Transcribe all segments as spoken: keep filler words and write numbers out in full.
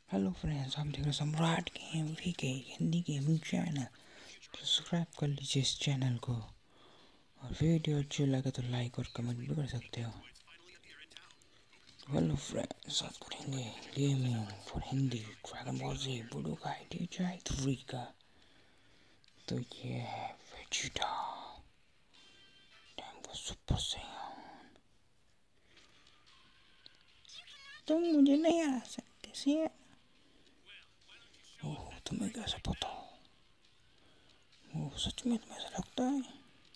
Hello friends, आप देख रहे हैं सम्राट गेम वी के हिंदी गेमिंग चैनल। सब्सक्राइब कर लीजिए इस चैनल को और वीडियो अच्छी लगे तो लाइक और कमेंट भी कर सकते हो। हेलो फ्रेंड्स, आज करेंगे gaming for Hindi dragon ball Z Budokai Tenkaichi three का। तो ये है वेजिटा टाइम सुपर सैयन। तुम मुझे नहीं हरा सकते सैयन। ओह, तुम्हें कैसे पता? ओह, सच में तुम्हें ऐसा लगता है?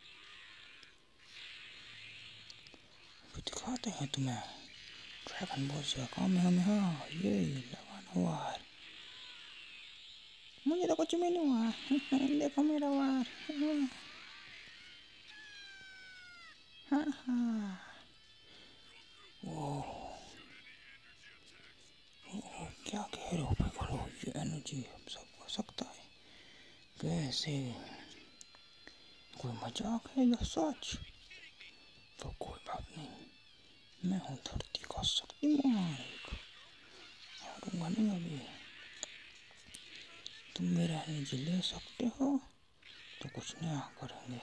अभी दिखाते हैं तुम्हें ड्रैगन बॉल से काम है हमें। हाँ, ये लगाना हुआ है। मुझे तो कुछ भी नहीं हुआ। देखो मेरा वार। हाँ हाँ। ओह, ओह, क्या कह रहे हो पिघलो? ये एनर्जी हम सब कर सकता है कैसे? कोई मजाक है या सच? तो कोई बात नहीं, मैं हूँ धरती का शक्तिमान। हारूंगा नहीं अभी। तुम मेरा एनर्जी ले सकते हो तो कुछ नया करेंगे।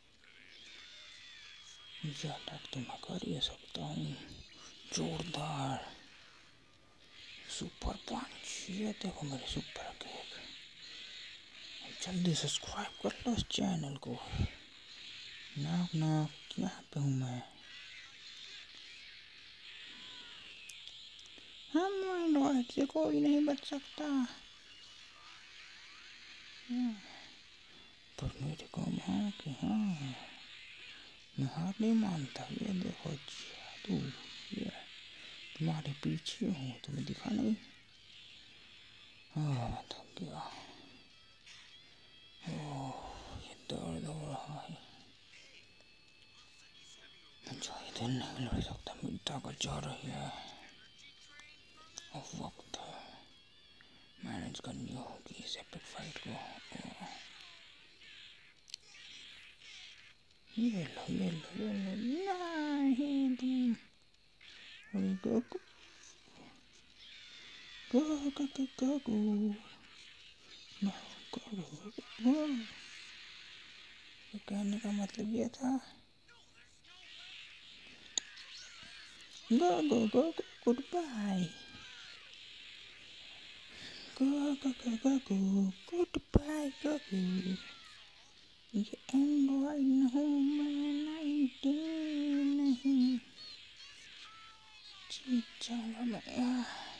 ज़्यादा तो मैं कर ही सकता हूँ। जोरदार सुपर पंच। ये देखो मेरे सुपर केक। जल्दी सब्सक्राइब कर लो इस चैनल को। नाक नाक यहाँ पे हूँ मैं। हम एंड्रॉइड से कोई नहीं बच सकता। पर मेरे को हाँ कि हाँ, मैं हार नहीं मानता। ये देखो जादू, ये तुम्हारे पीछे हूँ, तुम्हें दिखा नहीं? हाँ, मैं थक गया। ओह, ये दर्द हो रहा है। मुझे इधर नहीं लड़ सकता, मेरी ताकत जा रही है। अब वक्त है, मैनेज करनी होगी इस एपिक फाइट को। ये लो ये लो ये लो। नहीं तुम। अरे गोकू गोकू गोकू गोकू। कहने का मतलब ये था। Go go go good bye. Go go go go go good bye go go. ये एंड्रॉइड न हूँ मैं, नाइनटीन नहीं। जीत जाऊंगा मैं।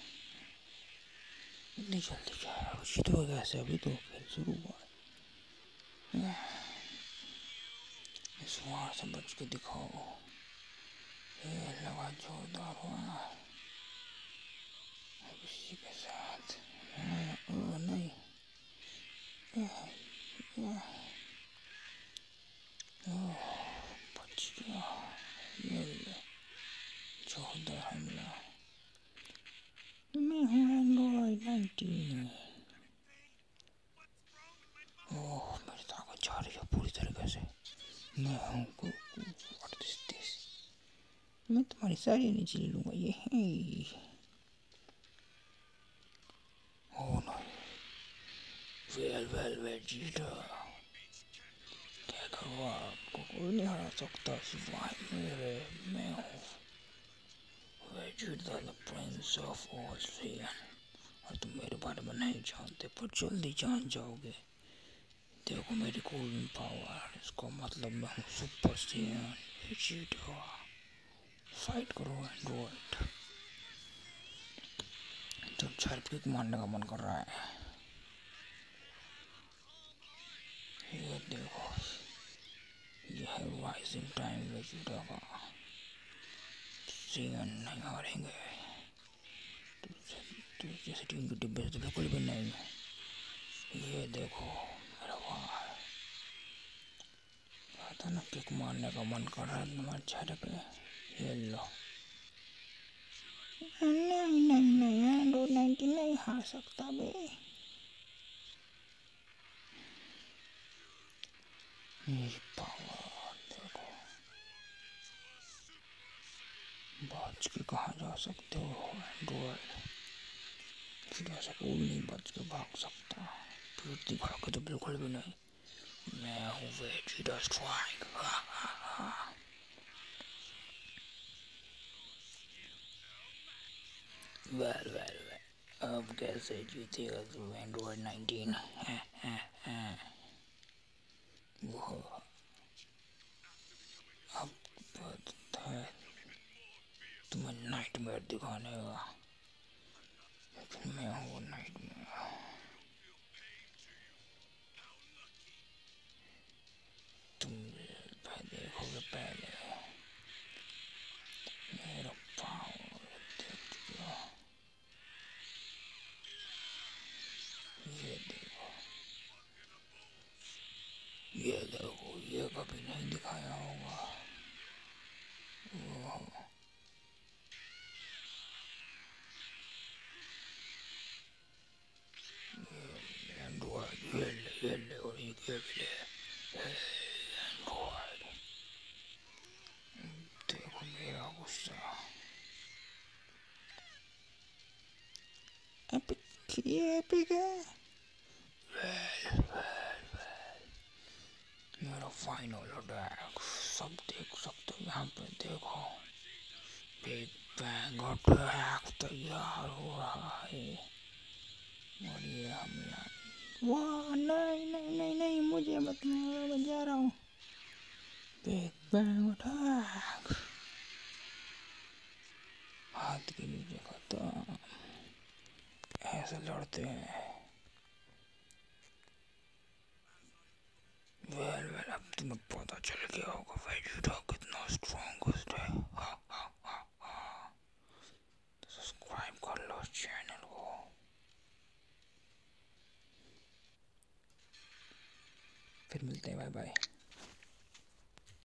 इतनी जल्दी क्या है? जीत हो कैसे? अभी तो खेल शुरू हुआ है। इस वार से बच के दिखाओ। ये लगा जोरदार हुआ। अब इसी के साथ ओ नहीं। बच गया। ये जोरदार हमला। मैं हूँ एंड्रॉइड नाइनटीन। ओह, मेरी ताकत जा रही है पूरी तरीके से। मैं हूँ गोकू। What is this? मैं तुम्हारी सारी एनर्जी ले लूँगा। ये है। ओह नहीं। वेल वेल वेजिटा, क्या करूँ? आपको कोई नहीं हरा सकता सिवाय मेरे। मैं हूँ Vegeta the prince of all Saiyan. और तुम मेरे बारे में नहीं जानते, पर जल्दी जान जाओगे। देखो मेरी कूलिंग पावर, इसका मतलब मैं हूँ सुपर सैयन वेजिटा। फाइट करो एंड्रॉइड। तो झड़पी मारने का मन कर रहा है। ये देखो, ये है राइजिंग टाइम वेजिटा का। सैयन नहीं हारेंगे। तो जैसे टीम के डिब्बे से तो बिल्कुल भी नहीं। ये देखो मेरा वार। पता ना किक मारने का मन कर रहा है तुम्हारे चेहरे पे। ये लो। नहीं नहीं नहीं, एंड्रॉइड नाइनटीन नहीं हार सकता बे। मेरी पावर देखो। बच के कहाँ जा सकते हो एंड्रॉइड? वेजिटा से कोई नहीं बच के भाग सकता, पेट दिखा के तो बिल्कुल भी नहीं। मैं हूँ Vegeta strike. Well well well, अब कैसे जीतेगा तू एंड्रॉइड नाइनटीन? वो अब पता है तुम्हें नाइटमेयर दिखाने का, लेकिन मैं हूँ नाइटमेयर। तुम देखोगे पहले मेरा पावर, देखो ये देखो, ये देखो, ये कभी नहीं दिखाया होगा। एंड्रॉइड ये ले, ये ले और ये भी ले। एंड्रॉइड देखो मेरा गुस्सा। एपिक, ये एपिक है। वेल वेल वेल, मेरा फाइनल अटैक सब देख सकते हो यहाँ पे। देखो बिग बैंग अटैक तैयार हो रहा है और ये हमला। वाह नहीं नहीं नहीं नहीं, मुझे मत मारो, मैं जा रहा हूँ। बिग बैंग अटैक, हाथ के नीचे खत्म। ऐसे लड़ते हैं। वेल वेल, अब तुम्हें पता चल गया होगा वेजिटा कितना स्ट्रॉन्गेस्ट है। हा हा हा हा। सब्सक्राइब कर लो चैनल को। फिर मिलते हैं, बाय बाय।